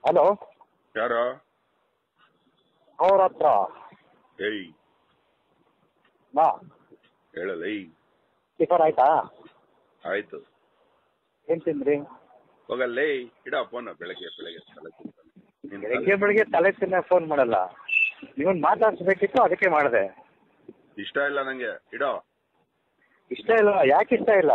Hello, ಯಾರ? ಅವ್ರ ಹತ್ರ ಏಯ್ ಬಾ. ಹೇಳಲ್ಲ. ಟಿಫನ್ ಆಯ್ತಾ? ಆಯ್ತು. ಏನ್ ತಿಂದ್ರಿ? ಹೋಗಲ್ಲೇ ಇಡ ಫೋನ್. ಬೆಳಗ್ಗೆ ಬೆಳಗ್ಗೆ ತಲೆ ತಿಂತಾನೆ. ಬೆಳಿಗ್ಗೆ ತಲೆ ತಿನ್ನ ಫೋನ್ ಮಾಡಲ್ಲ. ನೀವನ್ ಮಾತಾಡ್ಸ್ಬೇಕಿತ್ತು, ಅದಕ್ಕೆ ಮಾಡಿದೆ. ಇಷ್ಟ ಇಲ್ಲ ನಂಗೆ. ಇಡೋ. ಇಷ್ಟ ಇಲ್ಲ? ಯಾಕೆ ಇಷ್ಟ ಇಲ್ಲ?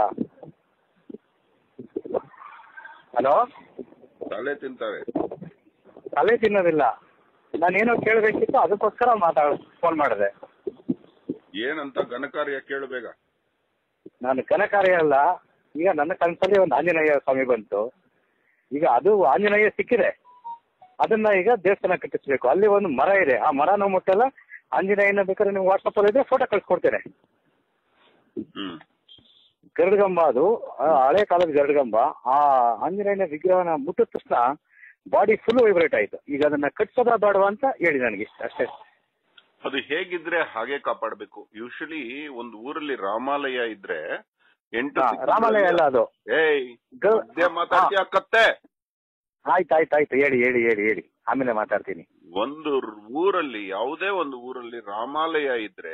ಹಲೋ, ತಲೆ ತಿಂತಾರೆ. ತಲೆ ತಿನ್ನೋದಿಲ್ಲ. ನಾನೇನೋ ಕೇಳಬೇಕಿತ್ತು, ಅದಕ್ಕೋಸ್ಕರ ಫೋನ್ ಮಾಡಿದೆ. ಏನಂತ ಘನಕಾರ್ಯ ಕೇಳು ಬೇಗ. ನಾನು ಘನಕಾರ್ಯ ಅಲ್ಲ. ಈಗ ನನ್ನ ಕನಸಲ್ಲಿ ಒಂದು ಆಂಜನೇಯ ಸ್ವಾಮಿ ಬಂತು. ಈಗ ಅದು ಆಂಜನೇಯ ಸಿಕ್ಕಿದೆ. ಅದನ್ನ ಈಗ ದೇವಸ್ಥಾನ ಕಟ್ಟಿಸ್ಬೇಕು. ಅಲ್ಲಿ ಒಂದು ಮರ ಇದೆ. ಆ ಮರನ ಮುಟ್ಟಲ್ಲ. ಆಂಜನೇಯನ ಬೇಕಾದ್ರೆ ನಿಮ್ಗೆ ವಾಟ್ಸಪ್ ಅಲ್ಲಿ ಇದೆ, ಫೋಟೋ ಕಳ್ಸಿಕೊಡ್ತೇನೆ. ಗರುಡಗಂಬ ಅದು, ಹಳೆ ಕಾಲದ ಗರುಡಗಂಬ. ಆ ಆಂಜನೇಯನ ವಿಗ್ರಹನ ಮುಟ್ಟಿದ ತಕ್ಷಣ ಬಾಡಿ ಫುಲ್ ವೈಬ್ರೇಟ್ ಆಯ್ತು. ಈಗ ಅದನ್ನ ಕಟ್ಸೋದ ಬೇಡವಾ ಅಂತ ಹೇಳಿ ನನಗೆ ಅಷ್ಟೇ. ಅದು ಹೇಗಿದ್ರೆ ಹಾಗೆ ಕಾಪಾಡಬೇಕು. ಯೂಶಲಿ ಒಂದು ಊರಲ್ಲಿ ರಾಮಾಲಯ ಇದ್ರೆ 8 ರಾಮಾಲಯ ಅಲ್ಲ ಅದು. ಮಾತಾಡ್ತೀಯ ಕತ್ತೆ? ಆಯ್ತಾಯ್ತಾಯ್ತು, ಹೇಳಿ ಹೇಳಿ ಹೇಳಿ ಹೇಳಿ, ಆಮೇಲೆ ಮಾತಾಡ್ತೀನಿ. ಒಂದು ಊರಲ್ಲಿ, ಯಾವುದೇ ಒಂದು ಊರಲ್ಲಿ ರಾಮಾಲಯ ಇದ್ರೆ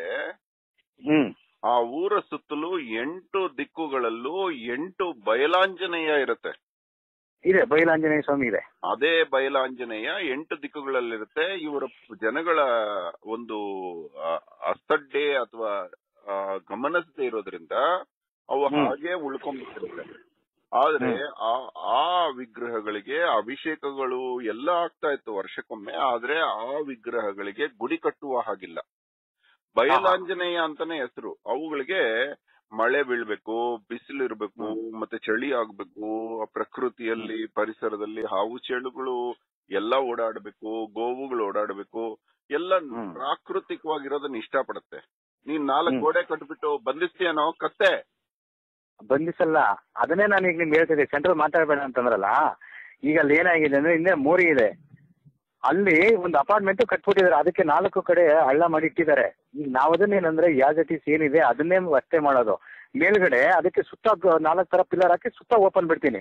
ಆ ಊರ ಸುತ್ತಲೂ 8 ದಿಕ್ಕುಗಳಲ್ಲೂ 8 ಬಯಲಾಂಜನೇಯ ಇರುತ್ತೆ. ಇದೆ, ಬಯಲಾಂಜನೇಯ ಸ್ವಾಮಿ ಇದೆ. ಅದೇ ಬಯಲಾಂಜನೇಯ 8 ದಿಕ್ಕುಗಳಲ್ಲಿರುತ್ತೆ. ಇವರ ಜನಗಳ ಒಂದು ಅಸಡ್ಡೆ ಅಥವಾ ಗಮನಿಸದೆ ಇರೋದ್ರಿಂದ ಅವು ಹಾಗೆ ಉಳ್ಕೊಂಡ್ಬಿಟ್ಟಿರುತ್ತೆ. ಆದ್ರೆ ಆ ವಿಗ್ರಹಗಳಿಗೆ ಅಭಿಷೇಕಗಳು ಎಲ್ಲ ಆಗ್ತಾ ಇತ್ತು ವರ್ಷಕ್ಕೊಮ್ಮೆ. ಆದ್ರೆ ಆ ವಿಗ್ರಹಗಳಿಗೆ ಗುಡಿ ಕಟ್ಟುವ ಹಾಗಿಲ್ಲ. ಬಯಲಾಂಜನೇಯ ಅಂತಾನೆ ಹೆಸರು. ಅವುಗಳಿಗೆ ಮಳೆ ಬೀಳ್ಬೇಕು, ಬಿಸಿಲಿರ್ಬೇಕು, ಮತ್ತೆ ಚಳಿ ಆಗ್ಬೇಕು, ಪ್ರಕೃತಿಯಲ್ಲಿ ಪರಿಸರದಲ್ಲಿ ಹಾವು ಚೇಳುಗಳು ಎಲ್ಲ ಓಡಾಡ್ಬೇಕು, ಗೋವುಗಳು ಓಡಾಡ್ಬೇಕು, ಎಲ್ಲ ಪ್ರಾಕೃತಿಕವಾಗಿರೋದನ್ನ ಇಷ್ಟಪಡುತ್ತೆ. ನೀನ್ 4 ಗೋಡೆ ಕಟ್ಬಿಟ್ಟು ಬಂಧಿಸ್ತೀಯನೋ ಕತ್ತೆ? ಬಂಧಿಸಲ್ಲ. ಅದನ್ನೇ ನಾನು ಈಗ ನಿಮ್ಗೆ ಹೇಳ್ತಿದ್ದೆ, ಸೆಂಟ್ರಲ್ ಮಾತಾಡಬೇಡ ಅಂತಂದ್ರಲ್ಲ. ಈಗ ಅಲ್ಲಿ ಏನಾಗಿದೆ ಅಂದ್ರೆ, ಹಿಂದೆ ಮೋರಿ ಇದೆ. ಅಲ್ಲಿ ಒಂದು ಅಪಾರ್ಟ್ಮೆಂಟ್ ಕಟ್ಬಿಟ್ಟಿದ್ದಾರೆ. ಅದಕ್ಕೆ 4 ಕಡೆ ಹಳ್ಳ ಮಾಡಿ ಇಟ್ಟಿದ್ದಾರೆ. ಈಗ ನಾವದನ್ನೇನಂದ್ರೆ ಯಾಸ್ ಇಟ್ ಈಸ್ ಏನಿದೆ ಅದನ್ನೇ ಅಷ್ಟೇ ಮಾಡೋದು. ಮೇಲ್ಗಡೆ ಅದಕ್ಕೆ ಸುತ್ತ 4 ತರ ಪಿಲ್ಲರ್ ಹಾಕಿ ಸುತ್ತ ಓಪನ್ ಬಿಡ್ತೀನಿ.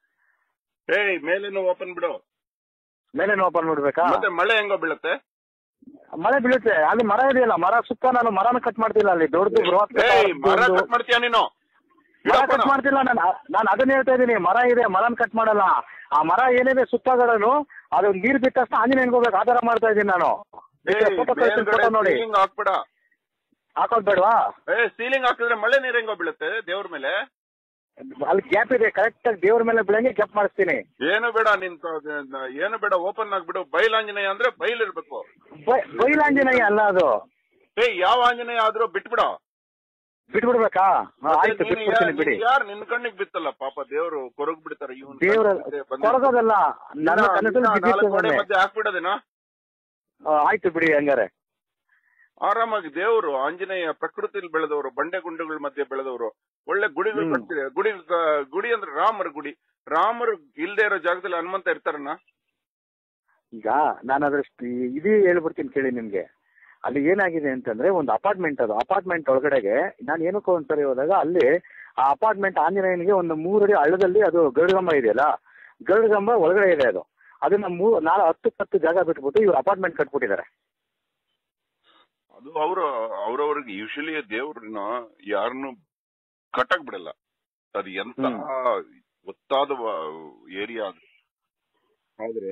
ಮೇಲೇನು ಓಪನ್ ಬಿಡು. ಮೇಲೇನು ಓಪನ್ ಬಿಡ್ಬೇಕಾ? ಮತ್ತೆ ಮಳೆ ಹೆಂಗೋ ಬೀಳುತ್ತೆ? ಮಳೆ ಬೀಳುತ್ತೆ. ಅಲ್ಲಿ ಮರ ಇದೆಯಲ್ಲ, ಮರ ಸುತ್ತ ನಾನು ಮರನ ಕಟ್ ಮಾಡ್ತಿಲ್ಲ. ಅಲ್ಲಿ ದೊಡ್ಡದು ಮರ ಕಟ್ ಮಾಡ್ತೀಯ ನೀನು? ಮರ ಕಟ್ ಮಾಡ್ತಿಲ್ಲ ನಾನು ಅದನ್ನ ಹೇಳ್ತಾ ಇದ್ದೀನಿ. ಮರ ಇದೆ, ಮರನ ಕಟ್ ಮಾಡಲ್ಲ. ಆ ಮರ ಏನಿದೆ ಸುತ್ತಗಳನ್ನು ಅದು ನೀರ್ ಬಿಟ್ಟ ತಕ್ಷಣ ಆಂಜನೇಯನ್ಗೆ ಹೋಗ್ಬೇಕು. ಆಧಾರ ಮಾಡ್ತಾ ಇದ್ದೀನಿ ನಾನು. ಫೋಟೋ ನೋಡಿ. ಹಾಕ್ಬೇಡ. ಹಾಕೋದ್ ಬೇಡವಾ? ಸೀಲಿಂಗ್ ಹಾಕಿದ್ರೆ ಮಳೆ ನೀರ್ ಹೆಂಗೋ ಬೀಳುತ್ತೆ ದೇವ್ರ ಮೇಲೆ? ಅಲ್ಲಿ ಗ್ಯಾಪ್ ಇದೆ, ಕರೆಕ್ಟ್ ಆಗಿ ದೇವ್ರ ಮೇಲೆ ಬೆಳಗ್ಗೆ ಗ್ಯಾಪ್ ಮಾಡಿಸ್ತೀನಿ. ಏನು ಬೇಡ, ಏನು ಬೇಡ, ಓಪನ್ ಆಗ್ಬಿಡು. ಬಯಲಾಂಜನೇಯ ಅಂದ್ರೆ ಬಯಲಿರ್ಬೇಕು. ಬಯಲಾಂಜನೇಯ ಅಲ್ಲ ಅದು. ಯಾವ ಆಂಜನೇಯ ಆದ್ರೂ ಬಿಟ್ಬಿಡ. ಬಿಟ್ಬಿಡ್ಬೇಕಾ? ಆಯ್ತು, ಬಿಟ್ಬಿಡ್ತೀನಿ ಬಿಡಿ. ಯಾರು ನಿನ್ ಕಣ್ಣಿಗೆ ಬಿತ್ತಲ್ಲ ಪಾಪ, ದೇವ್ರು ಕೊರಗ್ ಬಿಡ್ತಾರೆ. ದೇವ್ರ ಕೊರಗೋದಲ್ಲ, ನನ್ನ ಮಧ್ಯೆ ಹಾಕ್ಬಿಡೋದೇನಾ? ಆಯ್ತು ಬಿಡಿ ಹಂಗಾರೆ. ಆರಾಮಾಗಿ ದೇವ್ರು ಆಂಜನೇಯ ಪ್ರಕೃತಿಯಲ್ಲಿ ಬೆಳೆದವರು, ಬಂಡೆ ಗುಂಡುಗಳ ಮಧ್ಯೆ ಬೆಳೆದವರು, ಒಳ್ಳೆ ಗುಡಿಗಳು ಕಟ್ತಿದೆ. ಗುಡಿ ಅಂದ್ರೆ ರಾಮರ ಗುಡಿ. ರಾಮರು ಇಲ್ದೇ ಇರೋ ಜಾಗದಲ್ಲಿ ಹನುಮಂತ ಇರ್ತಾರಣ್ಣ. ಈಗ ನಾನು ಅದ್ರಷ್ಟು ಇದೀ ಹೇಳ್ಬಿಡ್ತೀನಿ ಕೇಳಿ ನಿಮ್ಗೆ. ಅಲ್ಲಿ ಏನಾಗಿದೆ ಅಂತಂದ್ರೆ, ಒಂದು ಅಪಾರ್ಟ್ಮೆಂಟ್, ಅದು ಅಪಾರ್ಟ್ಮೆಂಟ್ ಒಳಗಡೆಗೆ ನಾನು ಏನಕ್ಕೋ ಒಂದ್ಸರಿ ಹೋದಾಗ ಅಲ್ಲಿ ಆ ಅಪಾರ್ಟ್ಮೆಂಟ್ ಆಂಜನೇಯನಿಗೆ ಒಂದು 3 ಅಡಿ ಹಳ್ಳದಲ್ಲಿ ಅದು ಗರುಡಗಂಬ ಇದೆಯಲ್ಲ, ಗರುಡಗಂಬ ಒಳಗಡೆ ಇದೆ. ಅದನ್ನ 10 ಜಾಗ ಬಿಟ್ಬಿಟ್ಟು ಇವ್ರು ಅಪಾರ್ಟ್ಮೆಂಟ್ ಕಟ್ಬಿಟ್ಟಿದ್ದಾರೆ. ಅದು ಅವ್ರವ್ರಿಗೆ ಯೂಶಲಿ ದೇವ್ರನ್ನ ಯಾರನ್ನು ಕಟ್ಟಕ್ ಬಿಡಲ್ಲ. ಅದು ಎಂತ ಒತ್ತಾದ ಏರಿಯಾ ಅದು. ಆದ್ರೆ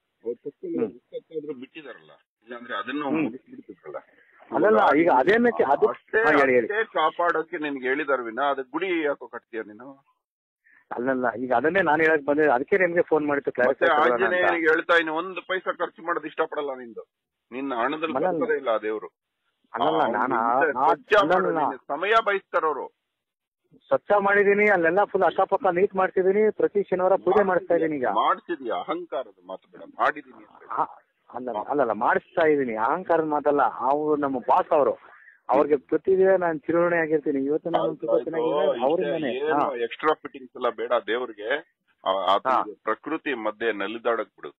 ಅವ್ರು ಬಿಟ್ಟಿದಾರಲ್ಲ, ಇಲ್ಲಾಂದ್ರೆ ಅದನ್ನ ಬಿಡ್ತಿದ್ರಲ್ಲ. ಅಲ್ಲಲ್ಲ, ಈಗ ಅದೇನಕ್ಕೆ ಅಷ್ಟೇ ಕಾಪಾಡೋಕೆ ನಿನ್ಗೆ ಹೇಳಿದಾರ ವಿನ ಅದು ಗುಡಿ ಯಾಕೋ ಕಟ್ತೀಯ ನೀನು? ಅಲ್ಲಲ್ಲ, ಈಗ ಅದನ್ನೇ ನಾನು ಹೇಳಕ್ ಬಂದೆ. ಅದಕ್ಕೆ ನಿಮ್ಗೆ ಫೋನ್ ಮಾಡಿತ್ತು. ಆಂಜನೇಯನಿಗೆ ಹೇಳ್ತಾ ಇನ್ನು 1 ಪೈಸಾ ಖರ್ಚು ಮಾಡೋದು ಇಷ್ಟಪಡಲ್ಲ ನಿಂದು. ನಿನ್ನ ಹಣದಲ್ಲಿ ಬರ್ತದೇ ಇಲ್ಲ ಆ ದೇವ್ರು. ಸಮಯ ಬಯಸ್ತಾರವ್ರು. ಸ್ವಚ್ಛ ಮಾಡಿದೀನಿ, ಅಲ್ಲೆಲ್ಲ ಫುಲ್ ಅಕ್ಕಪಕ್ಕ ನೀಟ್ ಮಾಡ್ತಿದೀನಿ. ಪ್ರತಿ ಶನಿವಾರ ಪೂಜೆ ಮಾಡಿಸ್ತಾ ಇದೀನಿ. ಈಗ ಮಾಡ್ತಿದೀಯ? ಅಹಂಕಾರದ ಮಾತು ಬೇಡ. ಮಾಡಿದೀನಿ ಅಲ್ಲಲ್ಲ, ಮಾಡಿಸ್ತಾ ಇದೀನಿ. ಅಹಂಕಾರದ ಮಾತಲ್ಲ. ಅವ್ರು ನಮ್ಮ ಬಾಸ್ ಅವರು. ಅವ್ರಿಗೆ ಪ್ರತಿದಿನ ನಾನು ಚಿರುಣೆ ಆಗಿರ್ತೀನಿ. ಇವತ್ತು ನಾನು ಎಕ್ಸ್ಟ್ರಾ ಫಿಟ್ಟಿಂಗ್ಸ್ ಎಲ್ಲ ಬೇಡ ದೇವ್ರಿಗೆ. ಪ್ರಕೃತಿ ಮಧ್ಯೆ ನಲಿದಾಡಕ್ ಬಿಡು.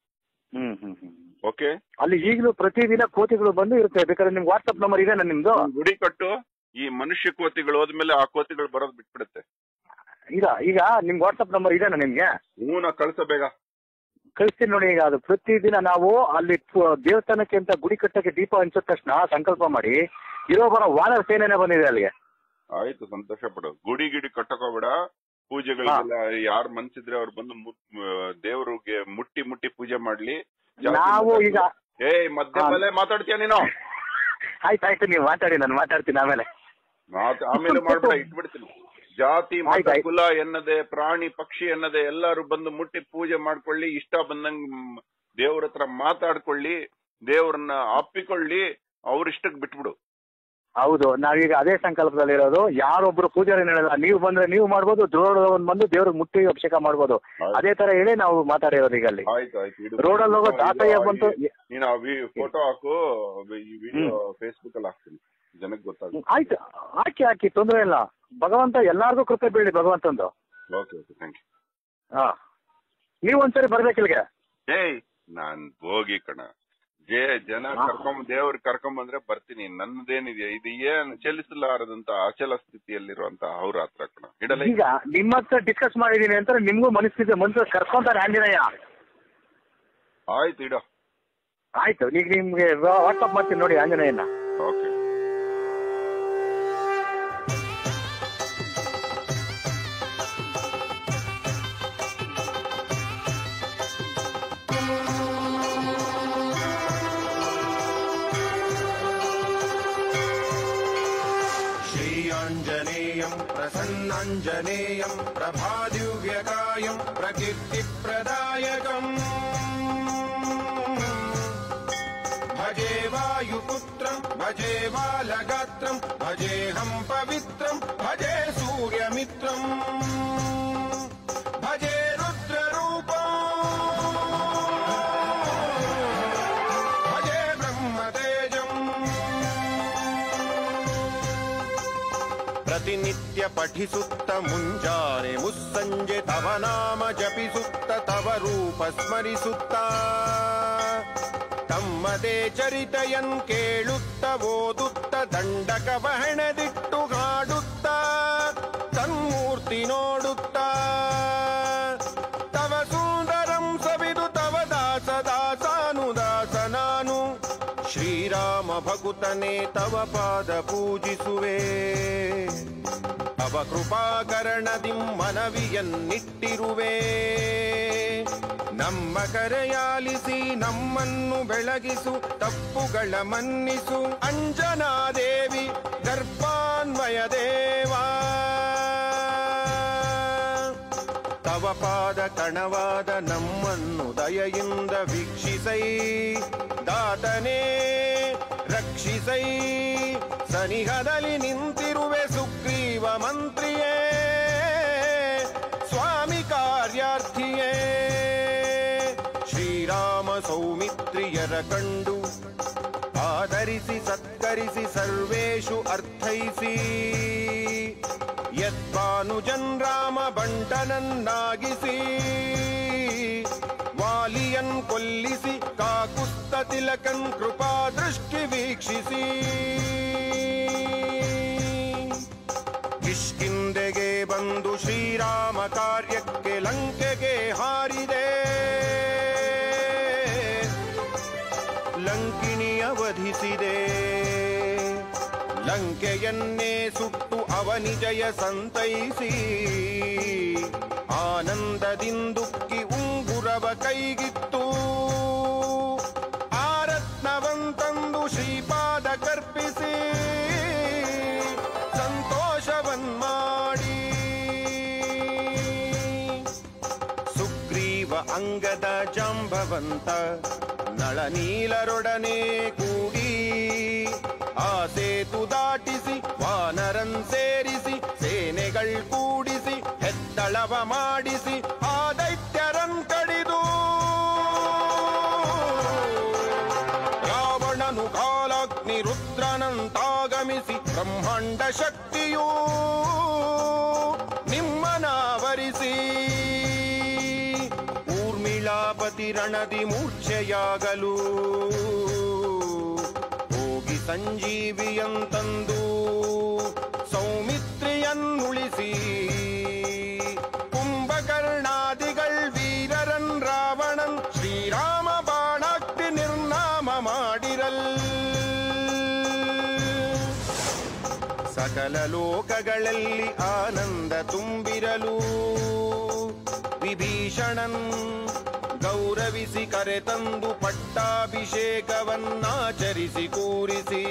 ಓಕೆ. ಅಲ್ಲಿ ಈಗಲೂ ಪ್ರತಿದಿನ ಕೋತಿಗಳು ಬಂದು ಇರುತ್ತೆ. ಬೇಕಾದ್ರೆ ನಿಮ್ಗೆ ವಾಟ್ಸ್ಆಪ್ ನಂಬರ್ ಇದೆ ನಿಮ್ದು. ಗುಡಿ ಕಟ್ಟು. ಈ ಮನುಷ್ಯ ಕೋತಿಗಳು ಹೋದ್ಮೇಲೆ ಆ ಕೋತಿಗಳು ಬರೋದು ಬಿಟ್ಬಿಡುತ್ತೆ. ಈಗ ನಿಮ್ಗೆ ವಾಟ್ಸ್ಆಪ್ ನಂಬರ್ ಇದೆನಾ ನಿಮ್ಗೆ? ನಾ ಕಳ್ಸ ಬೇಗ. ಕಳಿಸ್ತೀನಿ ನೋಡಿ. ಈಗ ಅದು ಪ್ರತಿದಿನ ನಾವು ಅಲ್ಲಿ ದೇವಸ್ಥಾನಕ್ಕೆ ಅಂತ ಗುಡಿ ಕಟ್ಟಕ್ಕೆ ದೀಪ ಹಂಚಿದ ತಕ್ಷಣ ಸಂಕಲ್ಪ ಮಾಡಿ ಇರೋ ಬರೋ ವಾನರ ಸೇನೆನೇ ಬಂದಿದೆ ಅಲ್ಲಿಗೆ. ಆಯ್ತು, ಸಂತೋಷ ಪಡು. ಗುಡಿ ಕಟ್ಟಕೋಬೇಡ, ಪೂಜೆಗಳಿಗೆಲ್ಲ ಯಾರು ಮನ್ಸಿದ್ರೆ ಅವ್ರು ಬಂದು ದೇವ್ರಿಗೆ ಮುಟ್ಟಿ ಪೂಜೆ ಮಾಡ್ಲಿ. ನಾವು ಈಗ ಮಧ್ಯದಲ್ಲೇ ಮಾತಾಡ್ತೀಯ ನೀನು? ಆಯ್ತಾಯ್ತು, ನೀವು ಮಾತಾಡಿ, ನಾನು ಮಾತಾಡ್ತೀನಿ ಆಮೇಲೆ ಮಾಡ್ಬೇಡ, ಇಟ್ಬಿಡ್ತೀನಿ. ಜಾತಿ ಮತ ಕುಲ ಎನ್ನದೆ, ಪ್ರಾಣಿ ಪಕ್ಷಿ ಎನ್ನದೆ ಎಲ್ಲಾರು ಬಂದು ಮುಟ್ಟಿ ಪೂಜೆ ಮಾಡ್ಕೊಳ್ಳಿ, ಇಷ್ಟ ಬಂದಂಗ್ ದೇವ್ರ ಹತ್ರ ಮಾತಾಡ್ಕೊಳ್ಳಿ, ದೇವ್ರನ್ನ ಅಪ್ಪಿಕೊಳ್ಳಿ, ಅವ್ರಿಷ್ಟಕ್ ಬಿಟ್ಬಿಡು. ಹೌದು, ನಾವೀಗ ಅದೇ ಸಂಕಲ್ಪದಲ್ಲಿರೋದು. ಯಾರೊಬ್ರು ಪೂಜಾರಿ ಹೇಳಲ್ಲ, ನೀವು ಬಂದ್ರೆ ನೀವು ಮಾಡ್ಬೋದು, ದ್ರೋಡದವನ್ ಬಂದು ದೇವ್ರಿಗೆ ಮುಟ್ಟಿ ಅಭಿಷೇಕ ಮಾಡ್ಬೋದು. ಅದೇ ತರ ಹೇಳಿ ನಾವು ಮಾತಾಡಿರೋದು ಈಗ ಅಲ್ಲಿ. ರೋಡಲ್ಲಿ ಹೋಗೋ ದಾಸಯ್ಯ ಬಂತು. ನೀನು ಫೋಟೋ ಹಾಕು, ಈ ವಿಡಿಯೋ ಫೇಸ್ಬುಕ್ ಅಲ್ಲಿ ಹಾಕ್ತೀನಿ, ಜನಕ್ಕೆ ಗೊತ್ತಾಗುತ್ತೆ. ಆಯ್ತು, ಹಾಕಿ ತೊಂದ್ರೆ ಇಲ್ಲ. ಭಗವಂತ ಎಲ್ಲಾರ್ಗೂ ಕೃಪೆ ಬೀಳಿ ಭಗವಂತಂದು. Okay thank you. ಹಾ, ನೀವ್ ಒಂದ್ಸರಿ ಬರ್ಬೇಕಿಲ್ಗೆ? ನಾನ್ ಹೋಗಿ ಕಣ, ಜನ ದೇವ್ರ ಕರ್ಕೊಂಬಂದ್ರೆ ಬರ್ತೀನಿ. ನನ್ನದೇನಿದೆ, ಇದು ಏನ್ ಚಲಿಸಲಾರದಂತ ಅಚಲ ಸ್ಥಿತಿಯಲ್ಲಿರುವಂತ ಅವ್ರ ಹತ್ರ ಕಣ ಇಡಲ್ಲ. ಈಗ ನಿಮ್ಮ ಹತ್ರ ಡಿಸ್ಕಸ್ ಮಾಡಿದೀನಿ ಅಂತ ನಿಮ್ಗೂ ಮನಸ್ಸು ಕರ್ಕೊಂತಾರೆ ಆಂಜನೇಯ. ಆಯ್ತು, ಇಡೋ. ಆಯ್ತು, ಈಗ ನಿಮ್ಗೆ ವಾಟ್ಸ್ಆಪ್ ಮಾಡ್ತೀನಿ ನೋಡಿ ಆಂಜನೇಯನ. ಓಕೆ. प्रसन्नाञ्जनेयं प्रभादिव्यकायं प्रकीर्तिप्रदायकम् भजे वायुपुत्रं भजे बालगात्रं भजेऽहं पवित्रं भजे सूर्यमित्रम् भजे रुद्ररूपम् भजे ब्रह्मतेजम् प्रतिनित्य पठिसुत्त मुञ्जाने मुस्संजे तव नाम जपिसुत्त तव रूप स्मरिसुत्त तम्मदे चरितयन् केळुत्त ओदुत्त दण्डक वहणदिट्टु हाडुत्त तन्मूर्ति नोडुत्त तव सुन्दरं सविदु तव दास दासानुदासनानु श्रीराम भगुतने तव पाद पूजिसुवे तव कृपाकरणदिं मनवियन्निಟ್ಟಿರುವೆ ನಮ್ಮ ಕರೆಯಾಲಿಸಿ ನಮ್ಮನ್ನು ಬೆಳಗಿಸು ತಪ್ಪುಗಳ ಮನ್ನಿಸು ಅಂಜನಾದೇವಿ ಗರ್ಭಾನ್ವಯ ದೇವಾ ತವ ಪಾದ ಕಣವಾದ ನಮ್ಮನ್ನು ದಯೆಯಿಂದ ವೀಕ್ಷಿಸೈ ದಾತನೇ ರಕ್ಷಿಸೈ ಸನಿಹದಲ್ಲಿ ನಿಂತಿರುವೆ ಸುಗ್ರೀವ ಮಂತ್ರಿಯೇ ಸ್ವಾಮಿ ಕಾರ್ಯಾರ್ಥಿಯೇ ಶ್ರೀರಾಮ ಸೌಮಿತ್ರಿಯರ ಕಂಡು ಆದರಿಸಿ ಸತ್ಕರಿಸಿ ಸರ್ವೇಷು ಅರ್ಥೈಸಿ ಯದ್ಭಾನುಜನ್ ರಾಮ ಬಂಟನನ್ನಾಗಿಸಿ ವಾಲಿಯನ್ ಕೊಲ್ಲಿಸಿ ಕಾಕುಸ್ತ ತಿಲಕನ್ ಕೃಪಾ ದೃಷ್ಟಿ ವೀಕ್ಷಿಸಿ ಕಿಷ್ಕಿಂಧೆಗೆ ಬಂದು ಶ್ರೀರಾಮ ಕಾರ್ಯಕ್ಕೆ ಲಂಕೆಗೆ ಹಾರಿದೆ ಲಂಕಿಣಿಯ ವಧಿಸಿದೆ ಲಂಕೆಯನ್ನೇ ಸುಟ್ಟು ಅವನಿಜಯ ಸಂತೈಸಿ ಆನಂದದಿಂದುಕ್ಕಿ ಉಂಗುರವ ಕೈಗಿತ್ತು ಆರತ್ನವಂತಂದು ಶ್ರೀಪಾದ ಕರ್ಪಿಸಿ ಸಂತೋಷವನ್ಮಾಡಿ ಸುಗ್ರೀವ ಅಂಗದ ಜಾಂಬವಂತ ನಳನೀಲರೊಡನೆ ಕೂಡಿ ಆ ಸೇತು ದಾಟಿಸಿ ವಾನರನ್ ಸೇರಿಸಿ ಸೇನೆಗಳ್ ಕೂಡಿಸಿ ಹೆತ್ತಳವ ಮಾಡಿಸಿ ಆ ದೈತ್ಯರನ್ ಕಡಿದು ರಾವಣನು ಕಾಲಾಗ್ನಿ ರುದ್ರನಂತಾಗಮಿಸಿ ಬ್ರಹ್ಮಾಂಡ ಶಕ್ತಿಯೂ ನಿಮ್ಮನಾವರಿಸಿ ಊರ್ಮಿಳಾಪತಿ ರಣದಿ ಮೂರ್ಛೆಯಾಗಲು ಹೋಗಿ ಸಂಜೀವಿಯಂತಂದು ಸೌಮಿತ್ರಿಯನ್ನುಳಿಸಿ ಕುಂಭಕರ್ಣಾದಿಗಳ್ ವೀರರನ್ ರಾವಣ ವಿಭೀಷಣನ್ ಶ್ರೀರಾಮ ಬಾಣಾಗ್ನಿ ನಿರ್ನಾಮ ಮಾಡಿರಲ್. ಸಕಲ ಲೋಕಗಳಲ್ಲಿ ಆನಂದ ತುಂಬಿರಲು ವಿಭೀಷಣನ್ ಗೌರವಿಸಿ ಕರೆತಂದು ಪಟ್ಟಾಭಿಷೇಕವನ್ನಾಚರಿಸಿ ಕೂರಿಸಿ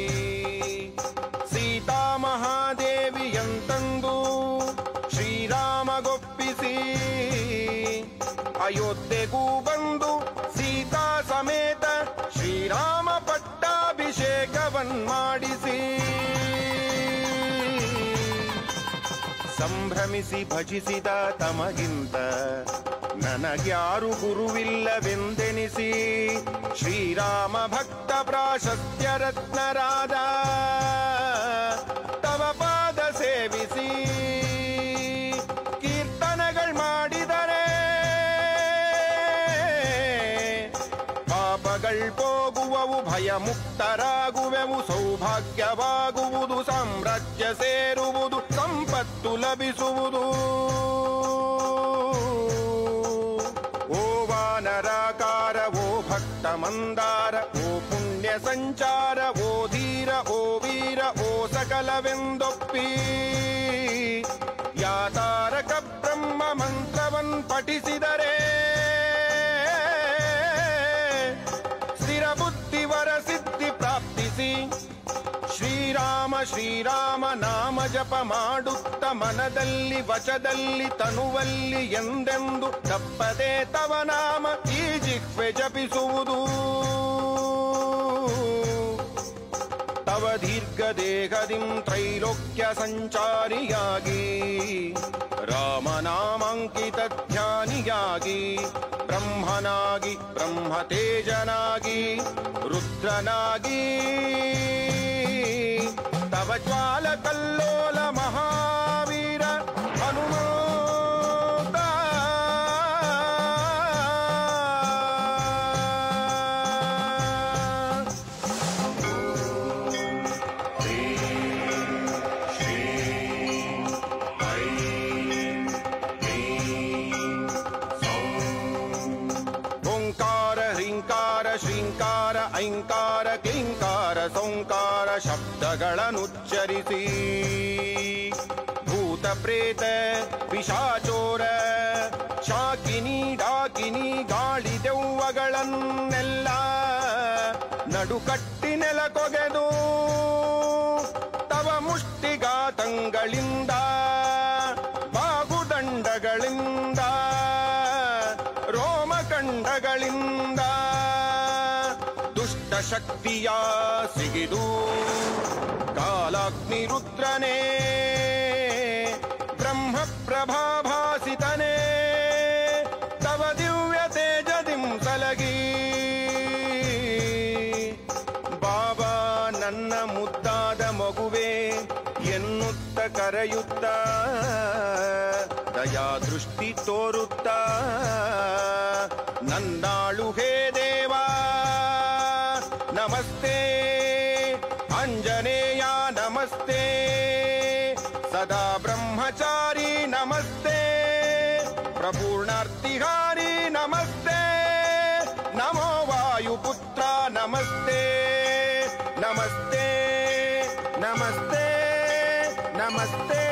ಸೀತಾ ಮಹಾದೇವಿಯಂತಂದು ಶ್ರೀರಾಮಗೊಪ್ಪಿಸಿ ಅಯೋಧ್ಯೆಗೂ ಬಂದು ಸೀತಾ ಸಮೇತ ಶ್ರೀರಾಮ ಪಟ್ಟಾಭಿಷೇಕವನ್ಮಾಡಿಸಿ ಸಂಭ್ರಮಿಸಿ ಭಜಿಸಿದ ತಮಗಿಂತ ನನಗ್ಯಾರು ಗುರುವಿಲ್ಲವೆಂದೆನಿಸಿ ಶ್ರೀರಾಮ ಭಕ್ತ ಪ್ರಾಶಸ್ತ್ಯ ರತ್ನರಾದ ತವ ಪಾದ ಸೇವಿಸಿ ಕೀರ್ತನೆಗಳು ಮಾಡಿದರೆ ಪಾಪಗಳು ಹೋಗುವವು, ಭಯ ಮುಕ್ತರಾಗುವೆವು, ಸೌಭಾಗ್ಯವಾಗುವುದು, ಸಾಮ್ರಾಜ್ಯ ಸೇರುವುದು, ಸಂಪತ್ತು ಲಭಿಸುವುದು. ಓ ವಾನರಾಕಾರ, ಓ ಭಕ್ತ ಮಂದಾರ, ಓ ಪುಣ್ಯ ಸಂಚಾರ, ಓ ಧೀರ, ಓ ವೀರ, ಓ ಸಕಲವೆಂದೊಪ್ಪಿ ಯಾತಾರಕ ಬ್ರಹ್ಮ ಮಂತ್ರವನ್ ಪಠಿಸಿದರೆ ಸ್ಥಿರ ಬುದ್ಧಿವರ ಸಿದ್ಧಿ ಪ್ರಾಪ್ತಿಸಿ ಶ್ರೀರಾಮ ಶ್ರೀರಾಮ ನಾಮ ಜಪ ಮಾಡುತ್ತ ಮನದಲ್ಲಿ ವಚದಲ್ಲಿ ತನುವಲ್ಲಿ ಎಂದೆಂದು ತಪ್ಪದೆ ತವ ನಾಮ ಈ ಜಿಹ್ವೆ ಜಪಿಸುವುದು. ತವ ದೀರ್ಘ ದೇಹದಿಂ ತ್ರೈಲೋಕ್ಯ ಸಂಚಾರಿಯಾಗಿ ರಾಮನಾಮಾಂಕಿತ ಧ್ಯಾನಿಯಾಗಿ ಬ್ರಹ್ಮನಾಗಿ ಬ್ರಹ್ಮತೇಜನಾಗಿ ರುದ್ರನಾಗಿ ತವ ಜ್ವಾಲ ಕಲ್ಲೋಲ ಮಹಾವೀರ ಹನುಮಂತ ಓಂಕಾರ ಹ್ರೀಂಕಾರ ಶ್ರೀಂಕಾರ ಐಂಕಾರ ಕ್ಲೀಂಕಾರ ಸೌಂಕಾರ ಶಬ್ದಗಳನ್ನುಚ್ಚರಿಸಿ ಭೂತ ಪ್ರೇತ ಪಿಶಾಚೋರ ಶಾಕಿನಿ ಡಾಕಿನಿ ಗಾಳಿ ದೆವ್ವಗಳನ್ನೆಲ್ಲ ನಡುಕಟ್ಟಿ ನೆಲಕೊಗೆದು ತವ ಮುಷ್ಟಿಘಾತಗಳಿಂದ ಬಾಗುದಂಡಗಳಿಂದ ರೋಮಖಂಡಗಳಿಂದ ದುಷ್ಟ ಶಕ್ತಿಯ ಸಿಗಿದು ಕಾಲಾಗ್ನಿ ರುದ್ರನೇ ಬ್ರಹ್ಮ ಪ್ರಭಾಭಾಸಿತನೇ ತವ ದಿವ್ಯ ತೇಜದಿಂ ಸಲಗಿ ಬಾಬಾ ನನ್ನ ಮುದ್ದಾದ ಮಗುವೆ ಎನ್ನುತ್ತ ಕರೆಯುತ್ತ ದಯಾ ದೃಷ್ಟಿ ತೋರುತ್ತ ನನ್ನಾಳು ಹೇ ದೇವಾ ನಮಸ್ತೆ ಅಂಜನೇಯ ನಮಸ್ತೆ ಸದಾ ಬ್ರಹ್ಮಚಾರಿ ನಮಸ್ತೆ ಪ್ರಪೂರ್ಣಾರ್ತಿಹಾರಿ ನಮಸ್ತೆ ನಮೋ ವಾಯುಪುತ್ರ ನಮಸ್ತೆ ನಮಸ್ತೆ ನಮಸ್ತೆ ನಮಸ್ತೆ